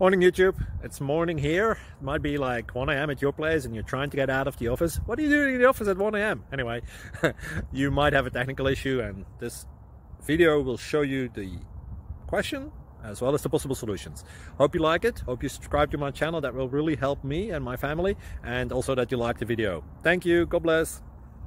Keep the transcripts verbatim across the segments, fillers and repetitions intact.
Morning YouTube, it's morning here. It might be like one A M at your place and you're trying to get out of the office. What are you doing in the office at one A M? Anyway, you might have a technical issue and this video will show you the question as well as the possible solutions. Hope you like it, hope you subscribe to my channel. That will really help me and my family, and also that you like the video. Thank you, God bless.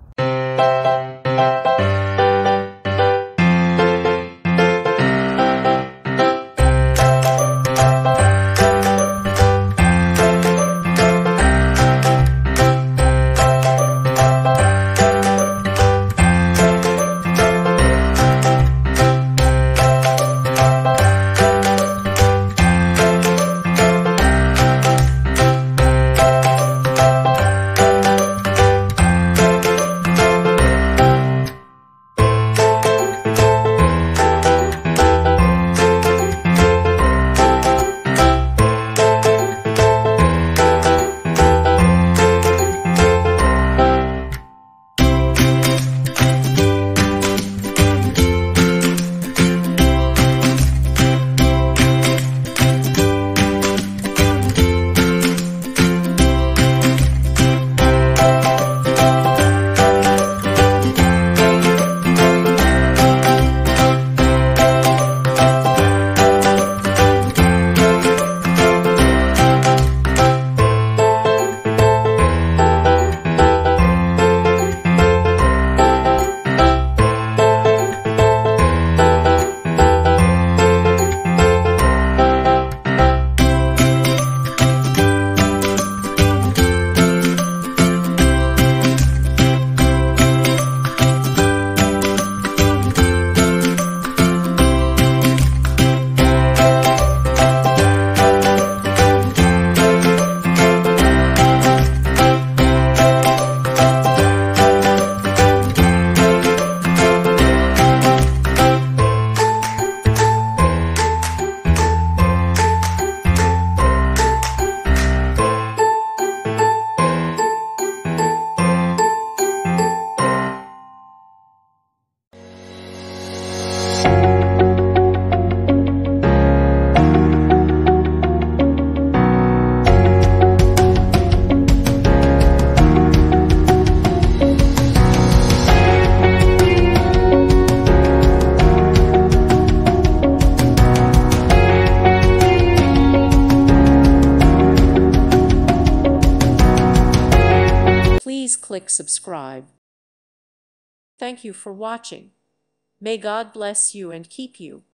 Please click subscribe. Thank you for watching. May God bless you and keep you.